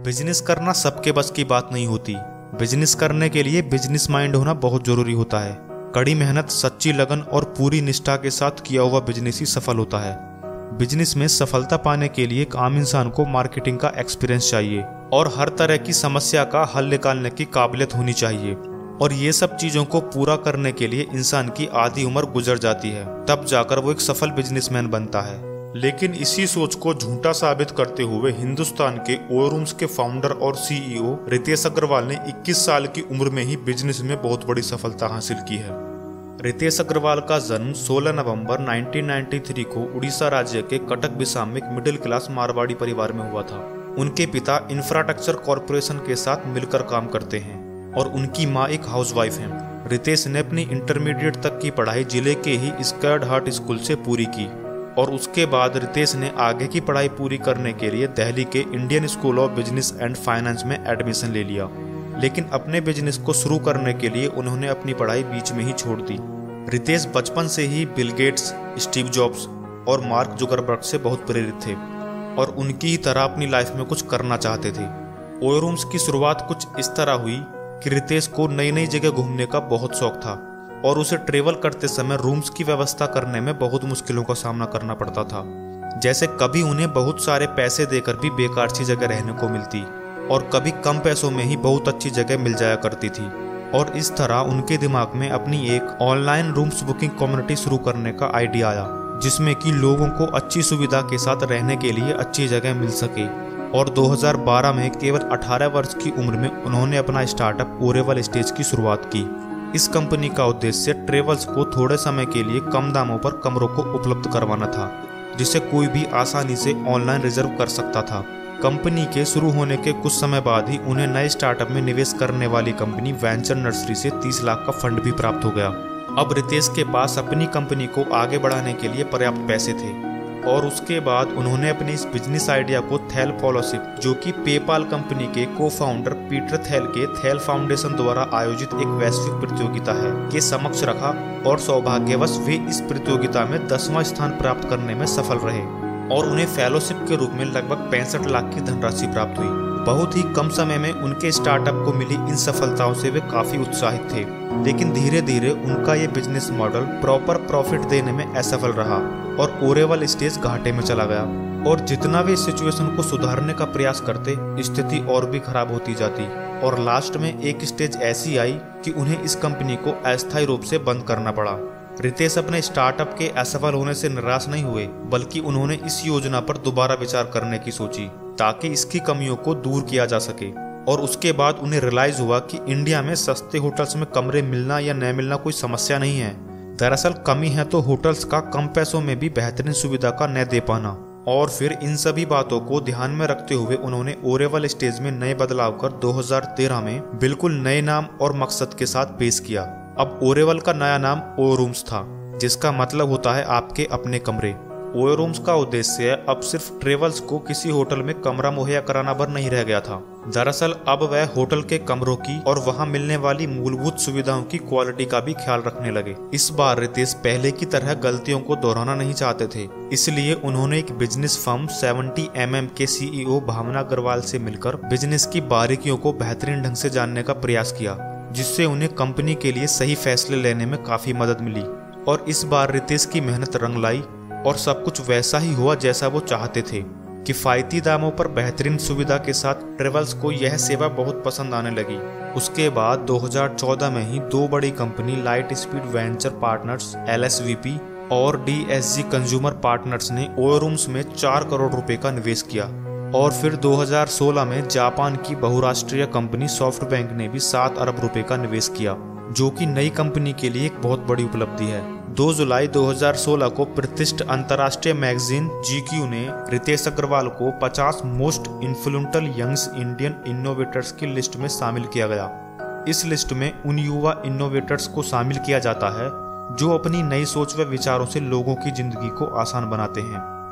Business करना सबके बस की बात नहीं होती। बिजनेस करने के लिए बिजनेस माइंड होना बहुत जरूरी होता है। कड़ी मेहनत, सच्ची लगन और पूरी निष्ठा के साथ किया हुआ बिजनेस ही सफल होता है। बिजनेस में सफलता पाने के लिए एक आम इंसान को मार्केटिंग का एक्सपीरियंस चाहिए और हर तरह की समस्या का हल निकालने की काबिलियत होनी चाहिए। और ये सब चीजों को पूरा करने के लिए इंसान की आधी उम्र गुजर जाती है, तब जाकर वो एक सफल बिजनेसमैन बनता है। लेकिन इसी सोच को झूठा साबित करते हुए हिंदुस्तान के ओरूम्स के फाउंडर और सीईओ रितेश अग्रवाल ने 21 साल की उम्र में ही बिजनेस में बहुत बड़ी सफलता हासिल की है। रितेश अग्रवाल का जन्म 16 नवंबर 1993 को उड़ीसा राज्य के कटक बिसाम में एक मिडिल क्लास मारवाड़ी परिवार में हुआ था। उनके पिता इंफ्रास्ट्रक्चर कॉरपोरेशन के साथ मिलकर काम करते हैं और उनकी मां एक हाउसवाइफ हैं। रितेश ने अपनी इंटरमीडिएट तक की पढ़ाई जिले के ही स्कर्ड हार्ट स्कूल से पूरी की और उसके बाद रितेश ने आगे की पढ़ाई पूरी करने के लिए दिल्ली के Indian school of business and finance में एडमिशन ले लिया। लेकिन अपने बिजनेस को शुरू करने के लिए उन्होंने अपनी पढ़ाई बीच में ही छोड़ दी। रितेश बचपन से ही बिल गेट्स, स्टीव जॉब्स और मार्क जुकरबर्ग से बहुत प्रेरित थे और उनकी ही तरह अपनी लाइफ में कुछ करना चाहते थे। ओरूम्स की शुरुआत कुछ इस तरह हुई कि रितेश को नई नई जगह घूमने का बहुत शौक था और उसे ट्रेवल करते समय रूम्स की व्यवस्था करने में बहुत मुश्किलों का सामना करना पड़ता था। जैसे कभी उन्हें बहुत सारे पैसे देकर भी बेकार सी जगह रहने को मिलती और कभी कम पैसों में ही बहुत अच्छी जगह मिल जाया करती थी। और इस तरह उनके दिमाग में अपनी एक ऑनलाइन रूम्स बुकिंग कम्युनिटी शुरू करने का आइडिया आया, जिसमें कि लोगों को अच्छी सुविधा के साथ रहने के लिए अच्छी जगह मिल सके। और 2012 में केवल 18 वर्ष की उम्र में उन्होंने अपना स्टार्टअप ओरेवल स्टेज की शुरुआत की। इस कंपनी का उद्देश्य ट्रेवल्स को थोड़े समय के लिए कम दामों पर कमरों को उपलब्ध करवाना था, जिसे कोई भी आसानी से ऑनलाइन रिजर्व कर सकता था। कंपनी के शुरू होने के कुछ समय बाद ही उन्हें नए स्टार्टअप में निवेश करने वाली कंपनी वेंचर नर्सरी से 30 लाख का फंड भी प्राप्त हो गया। अब रितेश के पास अपनी कंपनी को आगे बढ़ाने के लिए पर्याप्त पैसे थे और उसके बाद उन्होंने अपने इस बिजनेस आइडिया को थैल फॉलोशिप, जो कि पेपाल कंपनी के को फाउंडर पीटर थैल के थैल फाउंडेशन द्वारा आयोजित एक वैश्विक प्रतियोगिता है, के समक्ष रखा और सौभाग्यवश वे इस प्रतियोगिता में 10वां स्थान प्राप्त करने में सफल रहे और उन्हें फेलोशिप के रूप में लगभग 65 लाख की धनराशि प्राप्त हुई। बहुत ही कम समय में उनके स्टार्टअप को मिली इन सफलताओं से वे काफी उत्साहित थे, लेकिन धीरे धीरे उनका ये बिजनेस मॉडल प्रॉपर प्रॉफिट देने में असफल रहा और ओरेवल स्टेज घाटे में चला गया। और जितना वे इस सिचुएशन को सुधारने का प्रयास करते, स्थिति और भी खराब होती जाती और लास्ट में एक स्टेज ऐसी आई कि उन्हें इस कंपनी को अस्थायी रूप से बंद करना पड़ा। रितेश अपने स्टार्टअप के असफल होने से निराश नहीं हुए, बल्कि उन्होंने इस योजना पर दोबारा विचार करने की सोची ताकि इसकी कमियों को दूर किया जा सके। और उसके बाद उन्हें रियलाइज हुआ कि इंडिया में सस्ते होटल्स में कमरे मिलना या न मिलना कोई समस्या नहीं है। दरअसल कमी है तो होटल्स का कम पैसों में भी बेहतरीन सुविधा का न दे पाना। और फिर इन सभी बातों को ध्यान में रखते हुए उन्होंने ओरेवल स्टेज में नए बदलाव कर 2013 में बिल्कुल नए नाम और मकसद के साथ पेश किया। अब ओरेवल का नया नाम ओरूम्स था, जिसका मतलब होता है आपके अपने कमरे। ओरूम्स का उद्देश्य अब सिर्फ ट्रेवल्स को किसी होटल में कमरा मुहैया कराना भर नहीं रह गया था। दरअसल अब वह होटल के कमरों की और वहां मिलने वाली मूलभूत सुविधाओं की क्वालिटी का भी ख्याल रखने लगे। इस बार रितेश पहले की तरह गलतियों को दोहराना नहीं चाहते थे, इसलिए उन्होंने एक बिजनेस फर्म 70mm के सीईओ भावना अग्रवाल से मिलकर बिजनेस की बारीकियों को बेहतरीन ढंग से जानने का प्रयास किया, जिससे उन्हें कंपनी के लिए सही फैसले लेने में काफी मदद मिली। और इस बार रितेश की मेहनत रंग लाई और सब कुछ वैसा ही हुआ जैसा वो चाहते थे। किफायती दामों पर बेहतरीन सुविधा के साथ ट्रेवल्स को यह सेवा बहुत पसंद आने लगी। उसके बाद 2014 में ही दो बड़ी company light speed venture partners LSVP और DSG कंज्यूमर पार्टनर्स ने ओरूम्स में 4 करोड़ रुपए का निवेश किया। और फिर 2016 में जापान की बहुराष्ट्रीय कंपनी सॉफ्टबैंक ने भी 7 अरब रुपए का निवेश किया, जो कि नई कंपनी के लिए एक बहुत बड़ी उपलब्धि है। 2 जुलाई 2016 को प्रतिष्ठित अंतर्राष्ट्रीय मैगजीन GQ ने रितेश अग्रवाल को 50 most influential youngs Indian innovators की लिस्ट में शामिल किया गया। इस लिस्ट में उन युवा इनोवेटर्स को शामिल किया जाता है जो अपनी नई सोच व विचारों से लोगों की जिंदगी को आसान बनाते हैं।